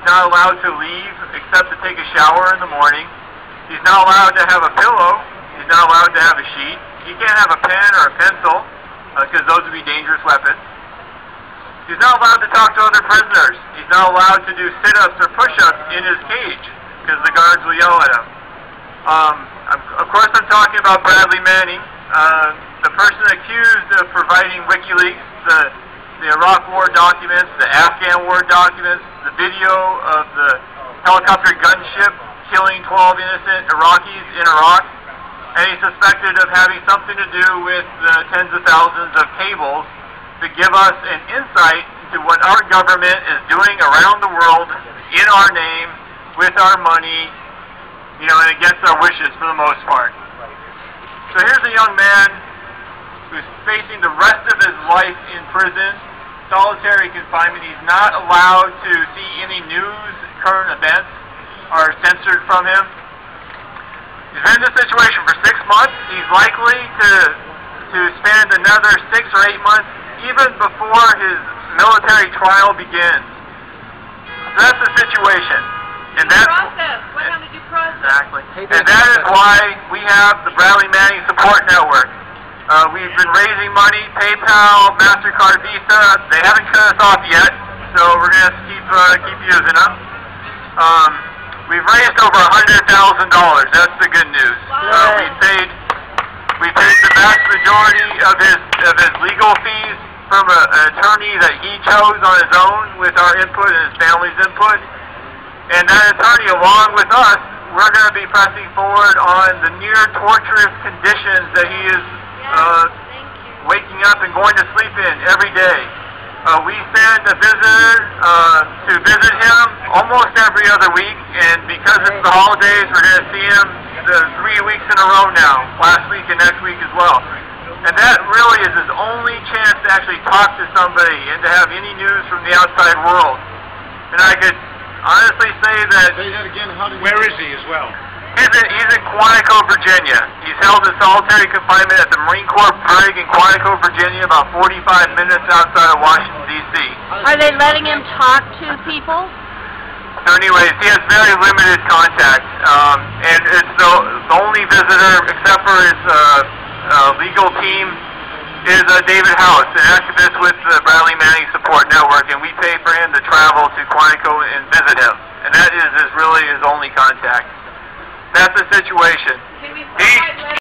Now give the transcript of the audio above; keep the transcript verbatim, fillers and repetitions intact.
not allowed to leave except to take a shower in the morning. He's not allowed to have a pillow. He's not allowed to have a sheet. He can't have a pen or a pencil because uh, those would be dangerous weapons. He's not allowed to talk to other prisoners. He's not allowed to do sit-ups or push-ups in his cage because the guards will yell at him. Um, I'm, of course, I'm talking about Bradley Manning, uh, the person accused of providing WikiLeaks, the, the Iraq War documents, the Afghan War documents, the video of the helicopter gunship killing twelve innocent Iraqis in Iraq, and he's suspected of having something to do with the tens of thousands of cables to give us an insight into what our government is doing around the world in our name, with our money, you know, and against our wishes for the most part. So here's a young man who's facing the rest of his life in prison, solitary confinement. He's not allowed to see any news, current events are censored from him. He's been in this situation for six months. He's likely to, to spend another six or eight months even before his military trial begins. So that's the situation. And that's process. What kind of due process? Exactly. And that is why we have the Bradley Manning Support Network. Uh, we've been raising money, PayPal, MasterCard, Visa. They haven't cut us off yet, so we're going to keep uh, keep using them. Um, we've raised over a hundred thousand dollars. That's the good news. Wow. Uh, we paid we paid the vast majority of his of his legal fees from a, an attorney that he chose on his own with our input and his family's input. And that attorney, along with us, we're going to be pressing forward on the near torturous conditions that he is uh, waking up and going to sleep in every day. Uh, we send a visitor uh, to visit him almost every other week, and because it's the holidays, we're going to see him the three weeks in a row now, last week and next week as well. And that really is his only chance to actually talk to somebody and to have any news from the outside world. And I could honestly say that... Say that again. How did Where is he as well? He's in, he's in Quantico, Virginia. He's held in solitary confinement at the Marine Corps Brig in Quantico, Virginia, about forty-five minutes outside of Washington, D C Are they letting him talk to people? So anyways, he has very limited contact. Um, and it's the, the only visitor, except for his uh, uh, legal team, is uh, David House, an activist with the Bradley Manning Support Network, and we pay for him to travel to Quantico and visit him. And that is his, really his only contact. That's the situation. Can we He,